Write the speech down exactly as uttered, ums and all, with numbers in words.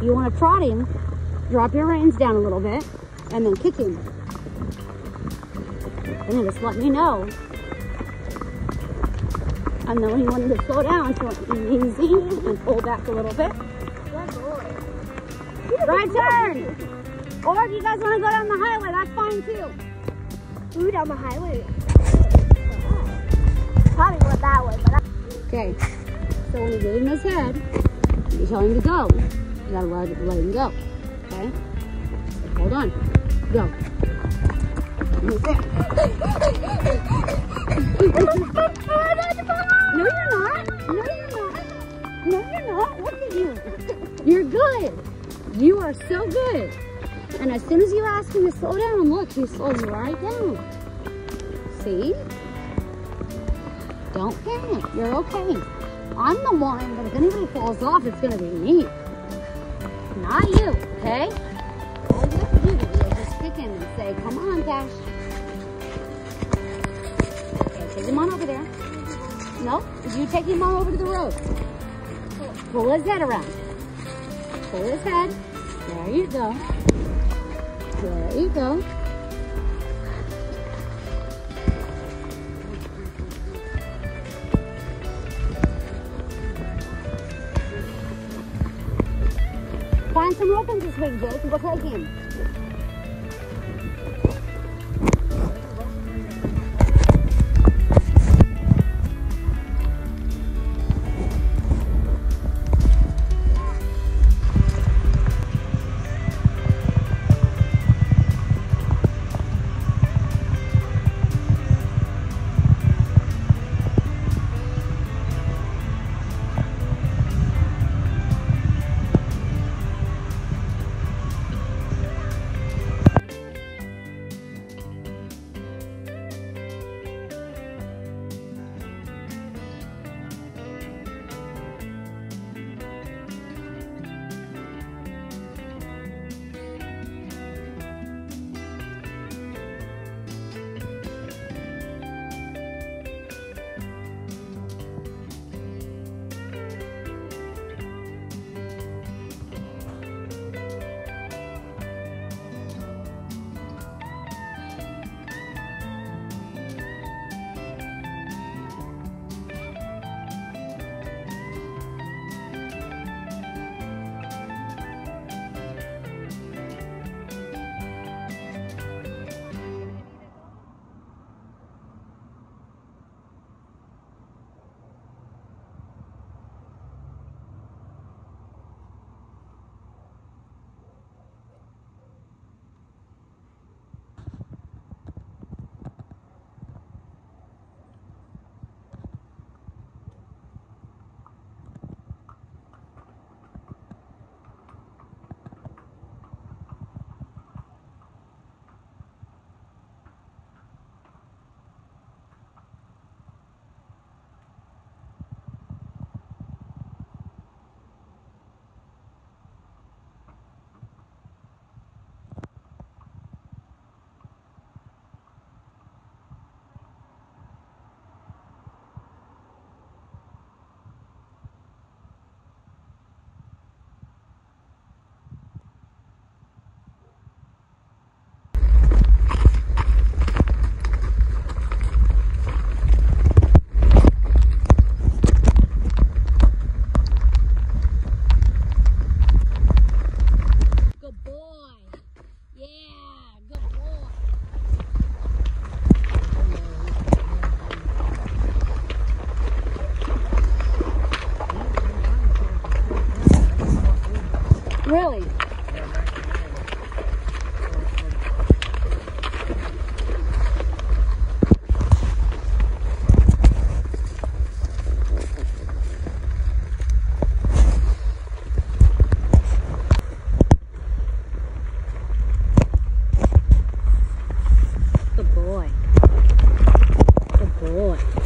you want to trot him, drop your reins down a little bit, and then kick him. And then just let me know. And then when you want him to slow down, so easy and pull back a little bit. Right turn. Or if you guys want to go down the highway, that's fine too. Ooh, down the highway. Probably went that way, but I... Okay. So when you give him his head, you tell him to go. You gotta let, let him go. Okay? So hold on. Go. No, you're not. No, you're not. No, you're not. Look at you. You're good. You are so good. And as soon as you ask him to slow down, look, he slows right down. See? Don't panic. You're okay. I'm the one, but if anybody falls off, it's going to be me. Not you, okay? All you have to do is just kick him and say, come on, Cash. Okay, take him on over there. No, you take him on over to the road. Pull his head around. Pull his head. There you go. There you go. Find some rope in this week, Jake, and go take him. Really? Good boy. Good boy.